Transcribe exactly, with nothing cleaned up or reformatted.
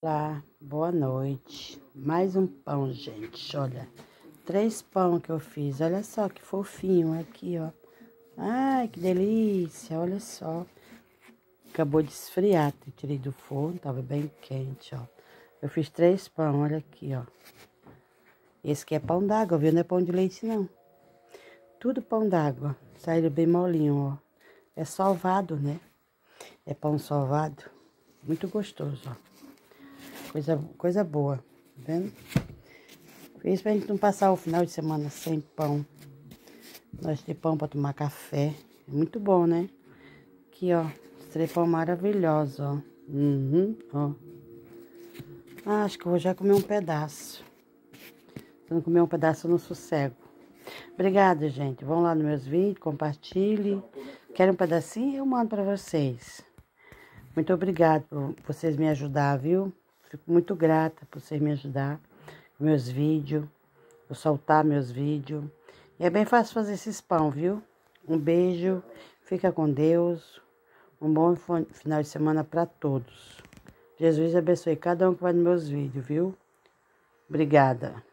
Olá, boa noite. Mais um pão, gente. Olha, três pão que eu fiz. Olha só que fofinho aqui, ó. Ai, que delícia. Olha só. Acabou de esfriar. Tirei do forno, tava bem quente, ó. Eu fiz três pão, olha aqui, ó. Esse aqui é pão d'água, viu? Não é pão de leite, não. Tudo pão d'água. Saiu bem molinho, ó. É sovado, né? É pão sovado. Muito gostoso, ó. Coisa, coisa boa, tá vendo? Fiz pra gente não passar o final de semana sem pão. Nós temos pão pra tomar café. É muito bom, né? Aqui, ó. Três pão maravilhosos, ó. Uhum, ó. Ah, acho que eu vou já comer um pedaço. Se não comer um pedaço, eu não sossego. Obrigada, gente. Vão lá nos meus vídeos, compartilhe. Querem um pedacinho? Eu mando pra vocês. Muito obrigada por vocês me ajudar, viu? Fico muito grata por vocês me ajudar com meus vídeos, por soltar meus vídeos. E é bem fácil fazer esses pão, viu? Um beijo, fica com Deus. Um bom final de semana para todos. Jesus abençoe cada um que vai nos meus vídeos, viu? Obrigada.